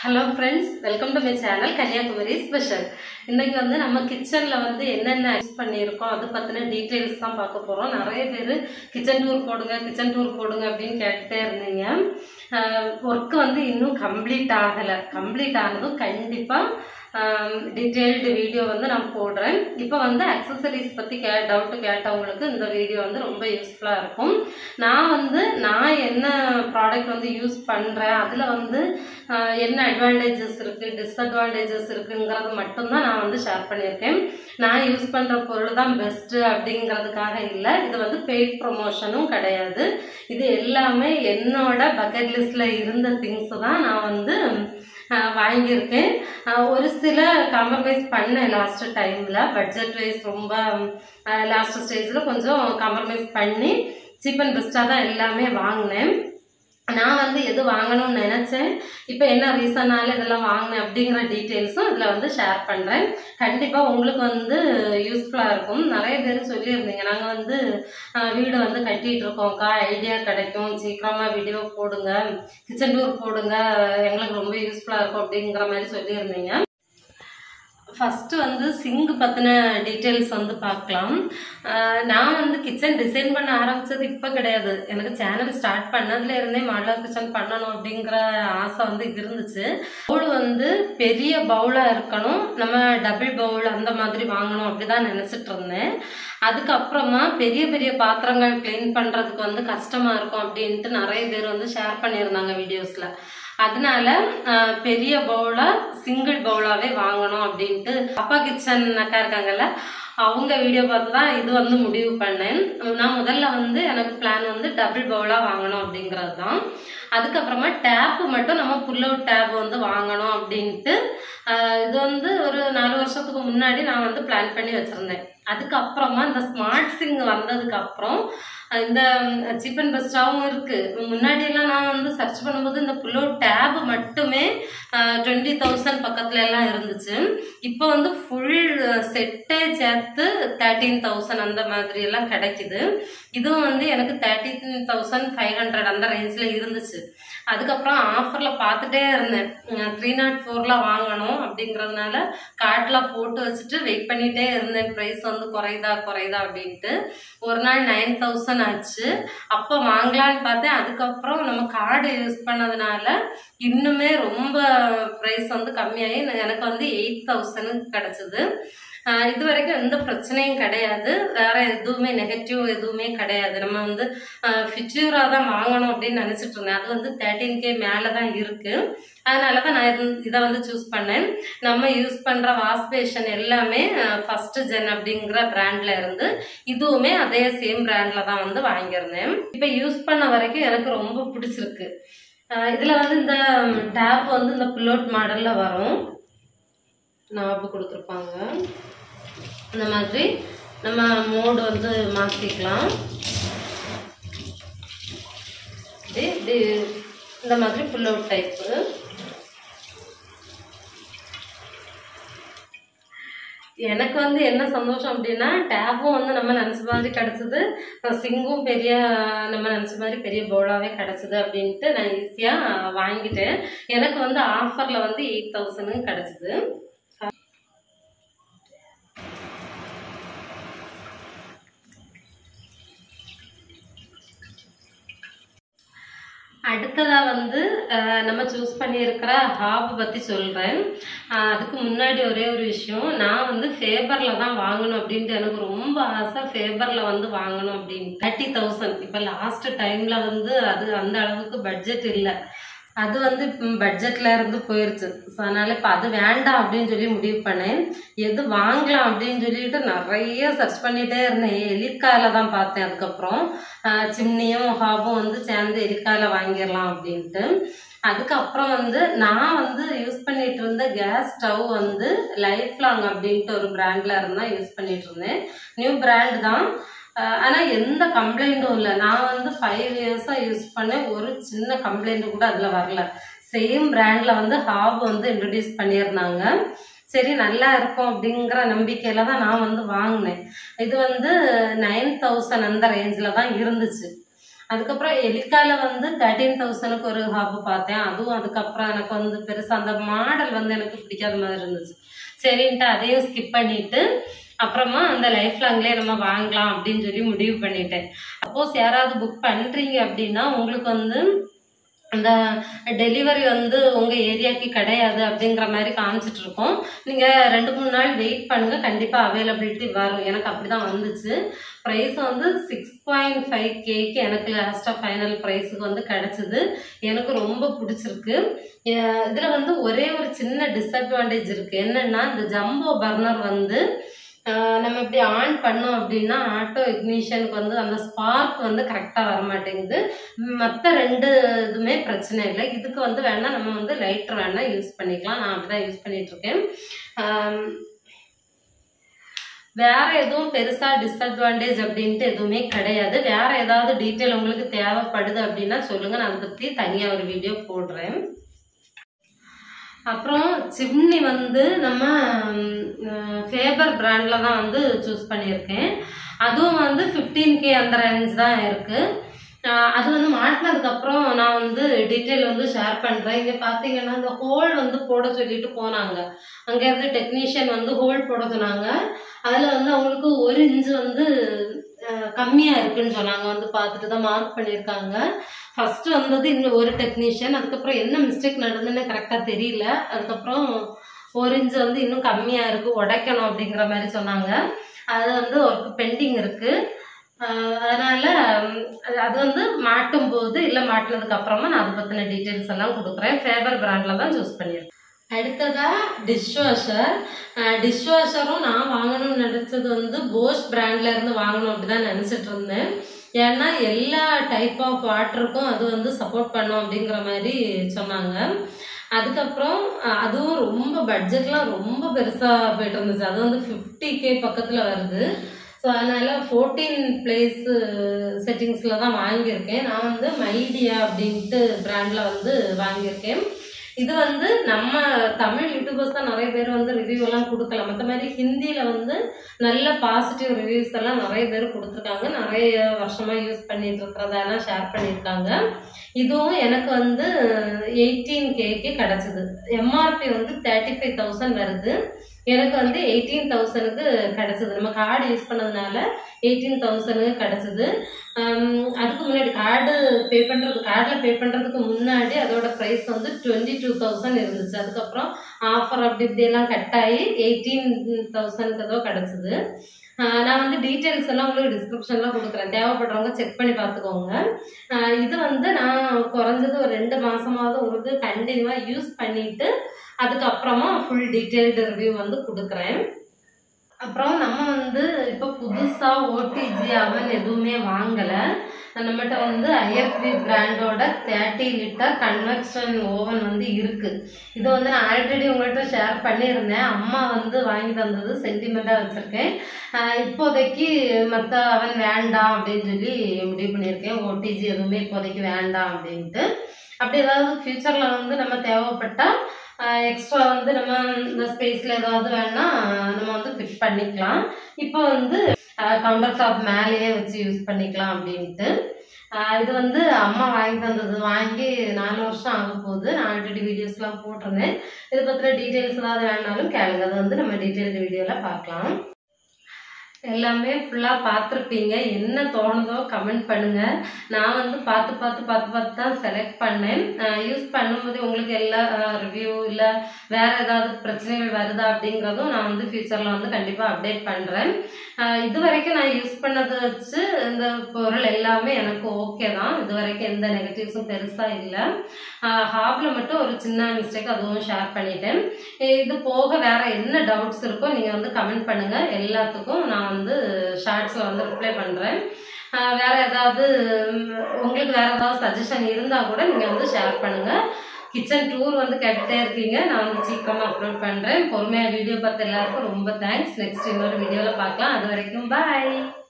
Hello friends, welcome to my channel Kanyakumari Special. இன்னைக்கு வந்து நம்ம கிச்சன்ல வந்து என்னென்ன யூஸ் பண்ணியிருக்கோம் அது பத்தின டீடைல்ஸ் தான் பார்க்க போறோம். நிறைய பேர் கிச்சன் டூர் போடுங்க அப்படின்னு கேட்டுட்டே இருந்தீங்க. வொர்க் வந்து இன்னும் கம்ப்ளீட் ஆகல. கம்ப்ளீட் ஆனதும் கண்டிப்பா டீடைல்டு வீடியோ வந்து நான் போடுறேன். இப்போ வந்து அக்சசரிஸ் பத்தி டவுட் கேட்டவங்களுக்கு இந்த வீடியோ வந்து ரொம்ப யூஸ்ஃபுல்லா இருக்கும். நான் என்ன ப்ராடக்ட் வந்து யூஸ் பண்றேன், அதுல வந்து என்ன அட்வான்டேஜஸ் இருக்கு, டிஸ்அட்வான்டேஜஸ் இருக்குங்கிறது மட்டும்தான் நான் வந்து ஷேர் பண்ணியிருக்கேன். நான் யூஸ் பண்ற பொருள் தான் பெஸ்ட் அப்படிங்கிறதுக்காக இல்லை. இது வந்து பெய்ட் ப்ரொமோஷனும் கிடையாது. இது எல்லாமே என்னோட பக்கெட் லிஸ்ட்ல இருந்த திங்ஸ் தான் நான் வந்து வாங்கியிருக்கேன். ஒரு சில காம்ப்ரமைஸ் பண்ணேன் லாஸ்ட் டைம்ல. பட்ஜெட் வைஸ் ரொம்ப லாஸ்ட் ஸ்டேஜ்ல கொஞ்சம் காம்ப்ரமைஸ் பண்ணி சீப் அண்ட் பெஸ்டா தான் எல்லாமே வாங்கினேன். நான் வந்து எது வாங்கணும்னு நினைச்சேன், இப்போ என்ன ரீசனால இதெல்லாம் வாங்கினேன் அப்படிங்கிற டீட்டெயில்ஸும் இதில் வந்து ஷேர் பண்ணுறேன். கண்டிப்பாக உங்களுக்கு வந்து யூஸ்ஃபுல்லாக இருக்கும். நிறைய பேர் சொல்லியிருந்தீங்க, நாங்கள் வந்து வீடு வந்து கட்டிகிட்டு இருக்கோம்க்கா, ஐடியா கிடைக்கும், சீக்கிரமாக வீடியோ போடுங்க, கிச்சன் டூர் போடுங்க, எங்களுக்கு ரொம்ப யூஸ்ஃபுல்லாக இருக்கும் அப்படிங்கிற மாதிரி சொல்லியிருந்தீங்க. ஃபர்ஸ்ட் வந்து சிங்க் பத்தின டீட்டெயில்ஸ் வந்து பார்க்கலாம். நான் வந்து கிச்சன் டிசைன் பண்ண ஆரம்பிச்சது இப்போ கிடையாது. எனக்கு சேனல் ஸ்டார்ட் பண்ணதுல இருந்தே மாடலர் கிச்சன் பண்ணணும் அப்படிங்கிற ஆசை வந்து இருந்துச்சு. பவுல் வந்து பெரிய பவுலா இருக்கணும், நம்ம டபுள் பவுல் அந்த மாதிரி வாங்கணும் அப்படிதான் நினைச்சிட்டு இருந்தேன். அதுக்கப்புறமா பெரிய பெரிய பாத்திரங்கள் கிளீன் பண்றதுக்கு வந்து கஷ்டமா இருக்கும் அப்படின்ட்டு நிறைய பேர் வந்து ஷேர் பண்ணியிருந்தாங்க வீடியோஸ்ல. அதனால பெரிய பவுலா சிங்கிள் பவுலாவே வாங்கணும் அப்படின்ட்டு அப்பா கிச்சன் அக்கா இருக்காங்கல்ல, அவங்க வீடியோ பார்த்து தான் இது வந்து முடிவு பண்ணேன். நான் முதல்ல வந்து எனக்கு பிளான் வந்து டபுள் பவுலா வாங்கணும் அப்படிங்கிறது தான். அதுக்கப்புறமா டேப் மட்டும் நம்ம புல் அவுட் டேப் வந்து வாங்கணும் அப்படின்ட்டு இது வந்து ஒரு 4 வருஷத்துக்கு முன்னாடி நான் வந்து பிளான் பண்ணி வச்சிருந்தேன். அதுக்கப்புறமா இந்த ஸ்மார்ட் சிங் வந்ததுக்கு அப்புறம் இந்த சீப் அண்ட் பெஸ்டாவும் இருக்கு. முன்னாடி எல்லாம் நான் வந்து சர்ச் பண்ணும்போது இந்த புல் அவுட் டேப் மட்டுமே 20,000 பக்கத்துல எல்லாம் இருந்துச்சு. இப்போ வந்து ஃபுல் செட்டே சேர்த்து 13,000 அந்த மாதிரி எல்லாம் கிடைக்குது. இதுவும் வந்து எனக்கு 13,500 அந்த ரேஞ்ச்ல இருந்துச்சு. அதுக்கப்புறம் ஆஃபர்ல பார்த்துட்டே இருந்தேன். 304ல வாங்கணும் அப்படிங்கறதுனால கார்ட்ல போட்டு வச்சுட்டு வெயிட் பண்ணிட்டே இருந்தேன், பிரைஸ் வந்து குறையுதா அப்படின்ட்டு. ஒரு நாள் 9,000 ஆச்சு. அப்ப வாங்கலான்னு பார்த்தேன். அதுக்கப்புறம் நம்ம கார்டு யூஸ் பண்ணதுனால இன்னுமே ரொம்ப பிரைஸ் வந்து கம்மியாகி எனக்கு வந்து 8,000 கிடைச்சது. இது வரைக்கும் எந்த பிரச்சனையும் கிடையாது, வேற எதுவுமே நெகட்டிவ் எதுவுமே கிடையாது. நம்ம வந்து ஃபியூச்சரா தான் வாங்கணும் அப்படின்னு நினைச்சிட்டு இருந்தேன். அது வந்து 13K மேலதான் இருக்கு. அதனாலதான் நான் இதை வந்து சூஸ் பண்ணேன். நம்ம யூஸ் பண்ற வாஷ் பேஷன் எல்லாமே ஃபர்ஸ்ட் ஜென் அப்படிங்கிற பிராண்ட்ல இருந்து, இதுவுமே அதே சேம் பிராண்ட்ல தான் வந்து வாங்கியிருந்தேன். இப்ப யூஸ் பண்ண வரைக்கும் எனக்கு ரொம்ப பிடிச்சிருக்கு. இதுல வந்து இந்த டேப் வந்து இந்த புல் அவுட் மாடல்ல வரும், நாபு கொடுத்துருப்பாங்க. இந்த மாதிரி நம்ம மோடு வந்து மாற்றிக்கலாம். இந்த மாதிரி புல் அவுட் டைப்பு. எனக்கு வந்து என்ன சந்தோஷம் அப்படின்னா, டேப்பும் வந்து நம்ம நினைச்ச மாதிரி கிடைச்சது, சிங்கும் நம்ம நினைச்ச மாதிரி பெரிய பவுலாவே கிடைச்சது அப்படின்ட்டு நான் ஈஸியா வாங்கிட்டேன். எனக்கு வந்து ஆஃபர்ல வந்து 8,000 கிடைச்சது. அடுத்ததா வந்து நம்ம சூஸ் பண்ணியிருக்கிற ஹாப் பத்தி சொல்றேன். அதுக்கு முன்னாடி ஒரே ஒரு விஷயம், நான் வந்து ஃபேபர்ல தான் வாங்கணும் அப்படின்ட்டு எனக்கு ரொம்ப ஆசை. ஃபேபர்ல வந்து வாங்கணும் அப்படின்னு 30,000. இப்ப லாஸ்ட் டைம்ல வந்து அது அந்த அளவுக்கு பட்ஜெட் இல்லை. அது வந்து பட்ஜெட்ல இருந்து போயிருச்சு. அதனால இப்ப அது வேண்டாம் அப்படின்னு சொல்லி முடிவு பண்ணேன். எது வாங்கலாம் அப்படின்னு சொல்லிட்டு நிறைய சர்ச் பண்ணிட்டே இருந்தேன். எலிக்கால தான் பார்த்தேன். அதுக்கப்புறம் சிம்னியும் ஹாபும் வந்து சேர்ந்து எலிக்கால வாங்கிடலாம் அப்படின்ட்டு. அதுக்கப்புறம் வந்து நான் வந்து யூஸ் பண்ணிட்டு இருந்த கேஸ் ஸ்டவ் வந்து லைஃப் லாங் அப்படின்ட்டு ஒரு பிராண்ட்ல இருந்தா யூஸ் பண்ணிட்டு இருந்தேன். நியூ பிராண்ட் தான், ஆனா எந்த கம்ப்ளைண்ட்டும் இல்லை. நான் வந்து 5 இயர்ஸா யூஸ் பண்ணேன், ஒரு சின்ன கம்ப்ளைண்ட் கூட அதுல வரல. சேம் பிராண்ட்ல வந்து ஹாப் வந்து இன்ட்ரடியூஸ் பண்ணியிருந்தாங்க. சரி நல்லா இருக்கும் அப்படிங்கிற நம்பிக்கையில தான் நான் வந்து வாங்கினேன். இது வந்து 9,000 அந்த ரேஞ்சில தான் இருந்துச்சு. அதுக்கப்புறம் எலிக்கால வந்து 13,000க்கு ஒரு ஹாப் பார்த்தேன். அதுவும் அதுக்கப்புறம் எனக்கு வந்து பெருசாக அந்த மாடல் வந்து எனக்கு பிடிக்காத மாதிரி இருந்துச்சு. சரின்ட்டு அதையும் ஸ்கிப் பண்ணிட்டு அப்புறமா அந்த லைஃப் லாங்லேயே நம்ம வாங்கலாம் அப்படின்னு சொல்லி முடிவு பண்ணிட்டேன். சப்போஸ் யாராவது புக் பண்ணுறீங்க அப்படின்னா உங்களுக்கு வந்து அந்த டெலிவரி வந்து உங்கள் ஏரியாவுக்கு கிடையாது அப்படிங்கிற மாதிரி காமிச்சிட்டு இருக்கோம். நீங்கள் 2-3 நாள் வெயிட் பண்ணுங்கள், கண்டிப்பாக அவைலபிலிட்டி வரும். எனக்கு அப்படி தான் வந்துச்சு. ப்ரைஸ் வந்து 6.5Kக்கு எனக்கு லாஸ்ட்டாக ஃபைனல் ப்ரைஸுக்கு வந்து கிடச்சிது. எனக்கு ரொம்ப பிடிச்சிருக்கு. இதில் வந்து ஒரே ஒரு சின்ன டிஸ்அட்வான்டேஜ் இருக்குது. என்னென்னா இந்த ஜம்போ பர்னர் வந்து நம்ம இப்படி ஆன் பண்ணோம் அப்படின்னா ஆட்டோ இக்னிஷனுக்கு வந்து அந்த ஸ்பார்க் வந்து கரெக்டாக வர மாட்டேங்குது. மற்ற 2 இதுவுமே பிரச்சனை இல்லை. இதுக்கு வந்து வேணால் நம்ம வந்து லைட்டர் வேணால் யூஸ் பண்ணிக்கலாம். நான் அப்படி தான் யூஸ் பண்ணிகிட்ருக்கேன். வேறு எதுவும் பெருசாக டிஸ்அட்வான்டேஜ் அப்படின்ட்டு எதுவுமே கிடையாது. வேறு ஏதாவது டீட்டெயில் உங்களுக்கு தேவைப்படுது அப்படின்னா சொல்லுங்கள், நான் அதை பற்றி தனியாக ஒரு வீடியோ போடுறேன். அப்புறம் சிம்னி வந்து நம்ம ஃபேபர் பிராண்டில் தான் வந்து சூஸ் பண்ணியிருக்கேன். அதுவும் வந்து 15K அந்த ரேஞ்ச் தான் இருக்குது. அது வந்து மாட்டினதுக்கப்புறம் நான் வந்து டீட்டெயில் வந்து ஷேர் பண்ணுறேன். இங்கே பார்த்தீங்கன்னா இந்த ஹோல் வந்து போட சொல்லிட்டு போனாங்க. அங்கேருந்து டெக்னீஷியன் வந்து ஹோல் போட சொன்னாங்க. அதில் வந்து அவங்களுக்கு 1 இன்ச்சு வந்து கம்மியாக இருக்குன்னு சொன்னாங்க. வந்து பார்த்துட்டு தான் மார்க் பண்ணியிருக்காங்க. ஃபஸ்ட்டு வந்தது இன்னும் ஒரு டெக்னீஷியன், அதுக்கப்புறம் என்ன மிஸ்டேக் நடந்துன்னு கரெக்டாக தெரியல. அதுக்கப்புறம் 1 இன்ச்சு வந்து இன்னும் கம்மியாக இருக்குது, உடைக்கணும் அப்படிங்கிற மாதிரி சொன்னாங்க. அது வந்து ஒர்க் பெண்டிங் இருக்குது. அதனால் அது வந்து மாட்டும் போது இல்லை மாட்டினதுக்கு அப்புறமா நான் அதை பற்றின டீட்டெயில்ஸ் எல்லாம் கொடுக்குறேன். ஃபேபர் பிராண்டில் தான் சூஸ் பண்ணியிருக்கேன். அடுத்ததாக டிஷ்வாஷரும் நான் வாங்கணும்னு நினச்சது வந்து போஷ் பிராண்ட்லேருந்து வாங்கணும் அப்படி தான் நினச்சிட்டு இருந்தேன். ஏன்னா எல்லா டைப் ஆஃப் வாட்டருக்கும் அது வந்து சப்போர்ட் பண்ணும் அப்படிங்கிற மாதிரி சொன்னாங்க. அதுக்கப்புறம் அதுவும் ரொம்ப பட்ஜெட்லாம் ரொம்ப பெருசாக போய்ட்டு இருந்துச்சு. அது வந்து 50K பக்கத்தில் வருது. ஸோ அதனால் 14 பிளேஸ் செட்டிங்ஸில் தான் வாங்கியிருக்கேன். நான் வந்து மைடியா அப்படின்ட்டு பிராண்டில் வந்து வாங்கியிருக்கேன். இது வந்து நம்ம தமிழ் யூடியூபர்ஸ் தான் நிறைய பேர் வந்து ரிவ்யூ எல்லாம் கொடுக்கலாம். மற்ற மாதிரி ஹிந்தியில் வந்து நல்ல பாசிட்டிவ் ரிவ்யூஸ் எல்லாம் நிறைய பேர் கொடுத்துருக்காங்க. நிறைய வருஷமாக யூஸ் பண்ணிட்டு இருக்கிறதெல்லாம் ஷேர் பண்ணியிருக்காங்க. இதுவும் எனக்கு வந்து 18Kக்கு கிடச்சிது. எம்ஆர்பி வந்து 35,000 வருது. எனக்கு வந்து 18,000க்கு கிடச்சிது. நம்ம கார்டு யூஸ் பண்ணதுனால 18,000க்கு கிடச்சிது. அதுக்கு முன்னாடி கார்டில் பே பண்ணுறதுக்கு முன்னாடி அதோட ப்ரைஸ் வந்து 22,000 இருந்துச்சு. அதுக்கப்புறம் ஆஃபர் அப்படி இப்படியெல்லாம் கட் ஆகி 18,000க்கு ஏதோ கிடச்சிது. நான் வந்து டீட்டெயில்ஸ் எல்லாம் உங்களுக்கு டிஸ்கிரிப்ஷனில் கொடுக்குறேன், தேவைப்படுறவங்க செக் பண்ணி பார்த்துக்கோங்க. இது வந்து நான் குறைஞ்சது ஒரு 2 மாதமாவது உங்களுக்கு கண்டினியூவாக யூஸ் பண்ணிவிட்டு அதுக்கப்புறமா ஃபுல் டீட்டெயில்டு ரிவ்யூ வந்து கொடுக்குறேன். அப்புறம் நம்ம வந்து இப்போ புதுசாக ஓடிஜி அவன் எதுவுமே வாங்கலை. நம்மகிட்ட வந்து ஐஎஃப்பி பிராண்டோட 30 லிட்டர் கன்வெக்ஷன் ஓவன் வந்து இருக்குது. இது வந்து நான் ஆல்ரெடி உங்கள்கிட்ட ஷேர் பண்ணியிருந்தேன். அம்மா வந்து வாங்கி தந்தது சென்டிமெண்ட்டாக வச்சுருக்கேன். இப்போதைக்கு மற்ற அவன் வேண்டாம் அப்படின்னு சொல்லி முடிவு பண்ணியிருக்கேன். ஓடிஜி எதுவுமே இப்போதைக்கு வேண்டாம் அப்படின்ட்டு. அப்படி ஏதாவது ஃப்யூச்சரில் வந்து நம்ம தேவைப்பட்டால் எக்ஸ்ட்ரா வந்து நம்ம இந்த ஸ்பேஸில் ஏதாவது வேணால் நம்ம வந்து ஃபிட் பண்ணிக்கலாம். இப்போ வந்து கவுண்டர் டாப் மேலேயே வச்சு யூஸ் பண்ணிக்கலாம் அப்படின்ட்டு. இது வந்து அம்மா வாங்கி தந்தது. வாங்கி 4 வருஷம் ஆக போகுது. நான் ஆல்ரெடி வீடியோஸ்லாம் போட்டிருந்தேன். இதை பற்றின டீட்டெயில்ஸ் ஏதாவது வேணாலும் கேளுங்க, அதை வந்து நம்ம டீட்டெயில்டு வீடியோவில் பார்க்கலாம். எல்லாமே ஃபுல்லாக பார்த்துருப்பீங்க. என்ன தோணுதோ கமெண்ட் பண்ணுங்கள். நான் வந்து பார்த்து தான் செலக்ட் பண்ணேன். யூஸ் பண்ணும்போது உங்களுக்கு எல்லா ரிவ்யூ இல்லை வேறு ஏதாவது பிரச்சனைகள் வருதா அப்படிங்கிறதும் நான் வந்து ஃப்யூச்சரில் வந்து கண்டிப்பாக அப்டேட் பண்ணுறேன். இது வரைக்கும் நான் யூஸ் பண்ணதை வச்சு இந்த பொருள் எல்லாமே எனக்கு ஓகே தான். இது வரைக்கும் எந்த நெகட்டிவ்ஸும் பெருசாக இல்லை. ஹாபில் மட்டும் ஒரு சின்ன மிஸ்டேக், அதுவும் ஷேர் பண்ணிட்டேன். இது போக வேறு என்ன டவுட்ஸ் இருக்கோ நீங்கள் வந்து கமெண்ட் பண்ணுங்கள். எல்லாத்துக்கும் நான் வந்து ஷார்ட்ஸில் வந்து ரிப்ளை பண்ணுறேன். வேறு ஏதாவது உங்களுக்கு வேறு ஏதாவது சஜஷன் இருந்தால் கூட நீங்கள் வந்து ஷேர் பண்ணுங்கள். கிச்சன் டூர் வந்து கேட்டுகிட்டே இருக்கீங்க. நான் வந்து சீக்கிரமாக அப்லோட் பண்ணுறேன். பொறுமையாக வீடியோ பார்த்து எல்லாருக்கும் ரொம்ப தேங்க்ஸ். நெக்ஸ்ட் இன்னொரு வீடியோவில் பார்க்கலாம். அது வரைக்கும் பாய்.